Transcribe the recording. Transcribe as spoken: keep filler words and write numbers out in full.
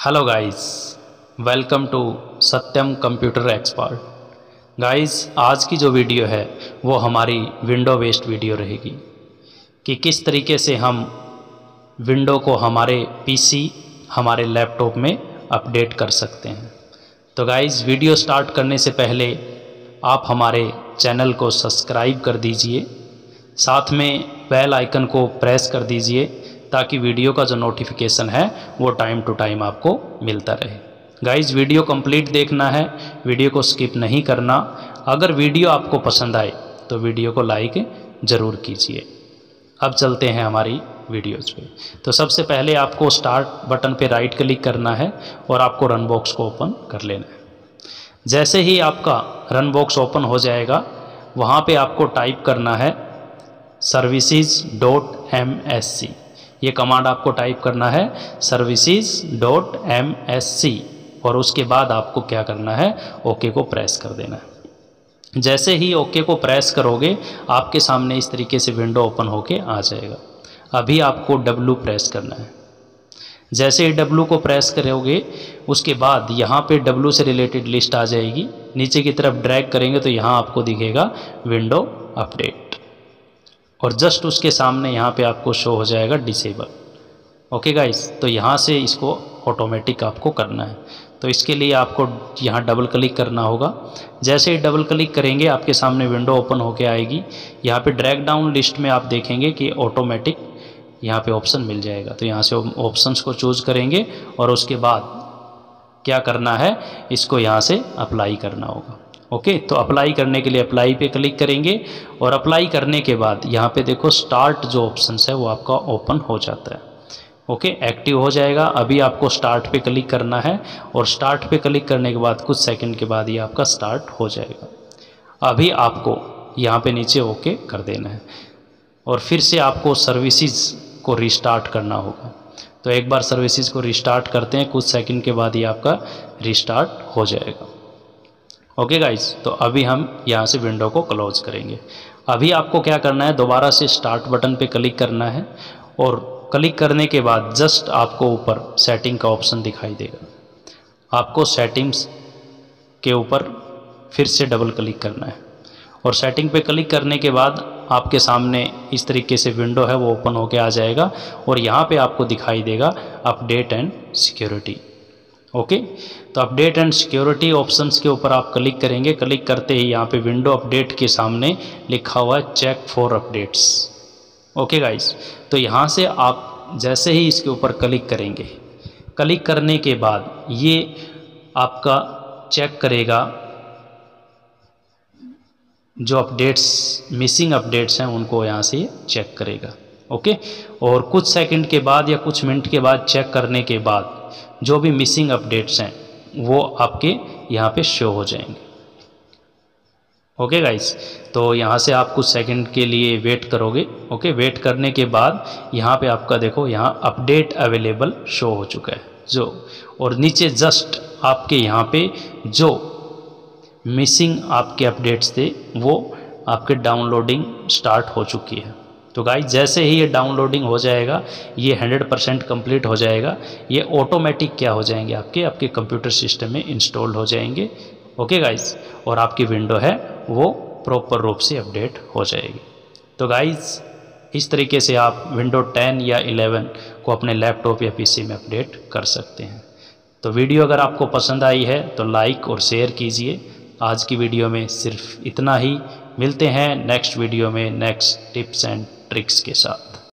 Hello guys, welcome to Satyam Computer Expert. Guys, आज की जो वीडियो है वो हमारी विंडो बेस्ड वीडियो रहेगी कि किस तरीके से हम विंडो को हमारे पीसी, हमारे लैपटॉप में अपडेट कर सकते हैं। तो गाइस, वीडियो स्टार्ट करने से पहले आप हमारे चैनल को सब्सक्राइब कर दीजिए, साथ में बेल आइकन को प्रेस कर दीजिए ताकि वीडियो का जो नोटिफिकेशन है वो टाइम टू टाइम आपको मिलता रहे। गाइस, वीडियो कंप्लीट देखना है, वीडियो को स्किप नहीं करना। अगर वीडियो आपको पसंद आए तो वीडियो को लाइक ज़रूर कीजिए। अब चलते हैं हमारी वीडियोज़ पे। तो सबसे पहले आपको स्टार्ट बटन पे राइट क्लिक करना है और आपको रन बॉक्स को ओपन कर लेना है। जैसे ही आपका रन बॉक्स ओपन हो जाएगा, वहाँ पे आपको टाइप करना है services dot M S C. ये कमांड आपको टाइप करना है services dot M S C और उसके बाद आपको क्या करना है, ओके को प्रेस कर देना है। जैसे ही ओके को प्रेस करोगे, आपके सामने इस तरीके से विंडो ओपन होके आ जाएगा। अभी आपको डब्ल्यू प्रेस करना है। जैसे ही डब्ल्यू को प्रेस करोगे, उसके बाद यहाँ पे डब्ल्यू से रिलेटेड लिस्ट आ जाएगी। नीचे की तरफ ड्रैग करेंगे तो यहाँ आपको दिखेगा विंडो अपडेट, और जस्ट उसके सामने यहाँ पे आपको शो हो जाएगा डिसेबल। ओके गाइस, तो यहाँ से इसको ऑटोमेटिक आपको करना है। तो इसके लिए आपको यहाँ डबल क्लिक करना होगा। जैसे ही डबल क्लिक करेंगे, आपके सामने विंडो ओपन होके आएगी। यहाँ पे ड्रैग डाउन लिस्ट में आप देखेंगे कि ऑटोमेटिक यहाँ पे ऑप्शन मिल जाएगा। तो यहाँ से ऑप्शंस को चूज़ करेंगे और उसके बाद क्या करना है, इसको यहाँ से अप्लाई करना होगा। ओके okay, तो अप्लाई करने के लिए अप्लाई पे क्लिक करेंगे और अप्लाई करने के बाद यहाँ पे देखो स्टार्ट जो ऑप्शन है वो आपका ओपन हो जाता है। ओके okay, एक्टिव हो जाएगा। अभी आपको स्टार्ट पे क्लिक करना है और स्टार्ट पे क्लिक करने के बाद कुछ सेकंड के बाद ये आपका स्टार्ट हो जाएगा। अभी आपको यहाँ पे नीचे ओके okay कर देना है और फिर से आपको सर्विसेज को रिस्टार्ट करना होगा। तो एक बार सर्विसेज को रिस्टार्ट करते हैं, कुछ सेकंड के बाद ये आपका रिस्टार्ट हो जाएगा। ओके गाइस, तो अभी हम यहाँ से विंडो को क्लोज करेंगे। अभी आपको क्या करना है, दोबारा से स्टार्ट बटन पे क्लिक करना है और क्लिक करने के बाद जस्ट आपको ऊपर सेटिंग का ऑप्शन दिखाई देगा। आपको सेटिंग्स के ऊपर फिर से डबल क्लिक करना है और सेटिंग पे क्लिक करने के बाद आपके सामने इस तरीके से विंडो है वो ओपन होके आ जाएगा और यहाँ पे आपको दिखाई देगा update and security. Okay okay? तो अपडेट एंड सिक्योरिटी ऑप्शंस के ऊपर आप क्लिक करेंगे। क्लिक करते ही यहाँ पे विंडो अपडेट के सामने लिखा हुआ है check for updates. Okay guys, तो यहाँ से आप जैसे ही इसके ऊपर क्लिक करेंगे, क्लिक करने के बाद ये आपका चेक करेगा जो अपडेट्स, मिसिंग अपडेट्स हैं उनको यहाँ से चेक करेगा। Okay okay? और कुछ सेकंड के बाद या कुछ मिनट के बाद चेक करने के बाद जो भी मिसिंग अपडेट्स हैं वो आपके यहाँ पे शो हो जाएंगे। ओके गाइस, तो यहाँ से आप कुछ सेकंड के लिए वेट करोगे। ओके, वेट करने के बाद यहाँ पे आपका देखो यहाँ अपडेट अवेलेबल शो हो चुका है जो, और नीचे जस्ट आपके यहाँ पे जो मिसिंग आपके अपडेट्स थे वो आपके डाउनलोडिंग स्टार्ट हो चुकी है। तो गाइस, जैसे ही ये डाउनलोडिंग हो जाएगा, ये हंड्रेड परसेंट कंप्लीट हो जाएगा, ये ऑटोमेटिक क्या हो जाएंगे, आपके आपके कंप्यूटर सिस्टम में इंस्टॉल हो जाएंगे। ओके गाइस, और आपकी विंडो है वो प्रॉपर रूप से अपडेट हो जाएगी। तो गाइस, इस तरीके से आप विंडो टेन या इलेवन को अपने लैपटॉप या पीसी में अपडेट कर सकते हैं। तो वीडियो अगर आपको पसंद आई है तो लाइक और शेयर कीजिए। आज की वीडियो में सिर्फ इतना ही। मिलते हैं नेक्स्ट वीडियो में नेक्स्ट टिप्स एंड ट्रिक्स के साथ।